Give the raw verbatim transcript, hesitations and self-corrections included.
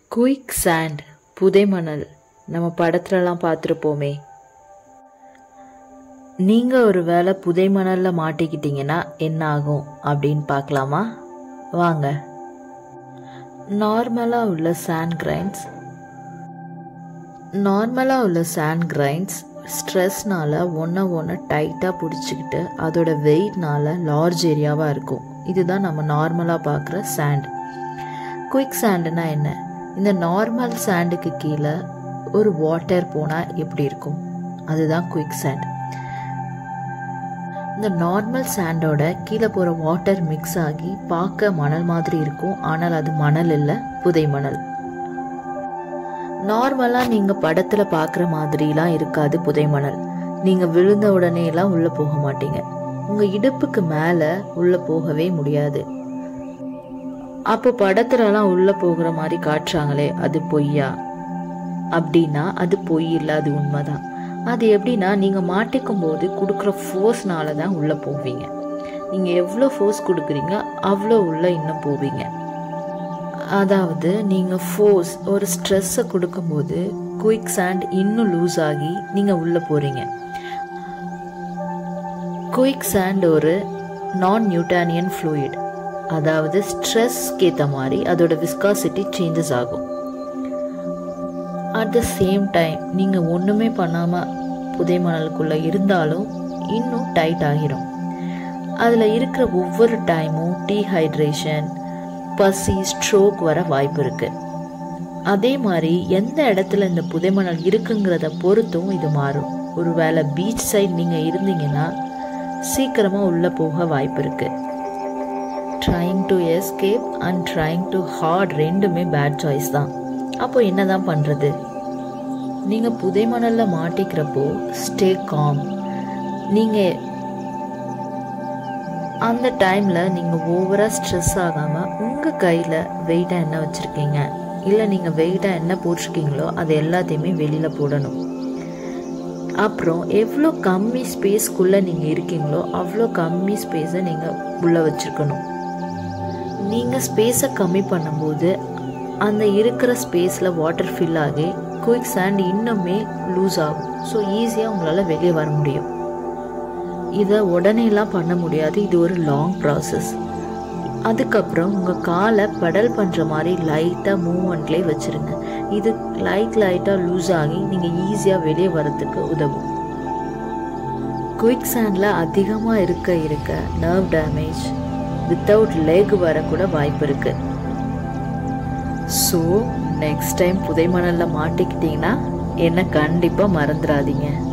Quick sand, புதை மணல், நம்ம படத்துலலாம் பார்த்துருப்போமே. நீங்கள் ஒரு வேளை புதை மணலில் மாட்டிக்கிட்டீங்கன்னா என்ன ஆகும் அப்படின்னு பார்க்கலாமா? வாங்க. நார்மலாக உள்ள சாண்ட் கிரைன்ஸ் நார்மலாக உள்ள சாண்ட் கிரைன்ஸ் ஸ்ட்ரெஸ்னால் ஒன்றை ஒன்று டைட்டாக பிடிச்சிக்கிட்டு அதோட வெயிட்னால் லார்ஜ் ஏரியாவாக இருக்கும். இதுதான் நம்ம நார்மலாக பார்க்குற சாண்ட். குயிக் சாண்டுனா என்ன? இந்த நார்மல் சாண்டுக்கு கீழே ஒரு வாட்டர் போனால் எப்படி இருக்கும்? அதுதான் குயிக் சாண்ட். இந்த நார்மல் சாண்டோட கீழே போகிற வாட்டர் மிக்ஸ் ஆகி பார்க்க மணல் மாதிரி இருக்கும். ஆனால் அது மணல் இல்லை, புதை மணல். நார்மலாக நீங்கள் படத்தில் பார்க்குற மாதிரிலாம் இருக்காது புதை மணல். நீங்கள் விழுந்த உடனேலாம் உள்ளே போக மாட்டீங்க. உங்கள் இடுப்புக்கு மேலே உள்ளே போகவே முடியாது. அப்போ படத்துலலாம் உள்ளே போகிற மாதிரி காட்டுறாங்களே, அது பொய்யா? அப்படின்னா அது பொய் இல்லை, அது உண்மைதான். அது எப்படின்னா, நீங்கள் மாட்டிக்கும் போது கொடுக்குற ஃபோர்ஸ்னால தான் உள்ளே போவீங்க. நீங்கள் எவ்வளோ ஃபோர்ஸ் கொடுக்குறீங்க அவ்வளோ உள்ளே இன்னும் போவீங்க. அதாவது நீங்கள் ஃபோர்ஸ் ஒரு ஸ்ட்ரெஸ்ஸை கொடுக்கும்போது குயிக் சாண்ட் இன்னும் லூஸ் ஆகி நீங்கள் உள்ளே போகிறீங்க. குயிக் சாண்ட் ஒரு நான் நியூட்டானியன் ஃப்ளூயிட். அதாவது ஸ்ட்ரெஸ்க்கு ஏற்ற மாதிரி அதோட விஸ்காசிட்டி சேஞ்சஸ் ஆகும். அட் த சேம் டைம் நீங்கள் ஒன்றுமே பண்ணாமல் புதை மணலுக்குள்ளே இருந்தாலும் இன்னும் டைட் ஆகிரும். அதில் இருக்கிற ஒவ்வொரு டைமும் டீஹைட்ரேஷன், பசி, ஸ்ட்ரோக் வர வாய்ப்பு இருக்குது. அதே மாதிரி எந்த இடத்துல இந்த புதை மணல் இருக்குங்கிறத பொறுத்தும் இது மாறும். ஒரு வேளை பீச் சைட் நீங்கள் இருந்தீங்கன்னா சீக்கிரமாக உள்ளே போக வாய்ப்பு இருக்குது. Trying to escape and trying to hard ரெண்டுமே பேட் சாய்ஸ் தான். அப்போ என்ன தான் பண்ணுறது? நீங்கள் புதை மணலில் மாட்டிக்கிறப்போ ஸ்டே காம். நீங்கள் அந்த டைமில் நீங்கள் ஓவராக ஸ்ட்ரெஸ் ஆகாமல் உங்கள் கையில் வெயிட்டாக என்ன வச்சுருக்கீங்க, இல்லை நீங்கள் வெயிட்டாக என்ன போட்டிருக்கீங்களோ அது எல்லாத்தையுமே வெளியில் போடணும். அப்புறம் எவ்வளோ கம்மி ஸ்பேஸ்க்குள்ளே நீங்கள் இருக்கீங்களோ அவ்வளோ கம்மி ஸ்பேஸை நீங்கள் உள்ளே வச்சுருக்கணும். நீங்கள் ஸ்பேஸை கம்மி பண்ணும்போது அந்த இருக்கிற ஸ்பேஸில் வாட்டர் ஃபில் ஆகி குயிக் சாண்ட் இன்னுமே லூஸ் ஆகும். ஸோ ஈஸியாக உங்களால் வெளியே வர முடியும். இதை உடனேலாம் பண்ண முடியாது, இது ஒரு லாங் ப்ராசஸ். அதுக்கப்புறம் உங்கள் காலை பெடல் பண்ணுற மாதிரி லைட்டாக மூவ்மெண்ட்லேயே வச்சுருங்க. இது லைட் லைட்டாக லூஸ் ஆகி நீங்கள் ஈஸியாக வெளியே வரத்துக்கு உதவும். குயிக் சாண்டில் அதிகமாக இருக்க இருக்க நர்வ் டேமேஜ், வித்தவுட் லெக் வரக்கூட வாய்ப்பு இருக்கு. ஸோ நெக்ஸ்ட் டைம் புதை மணலில் மாட்டிக்கிட்டீங்கன்னா என்ன கண்டிப்பாக மறந்துடாதீங்க.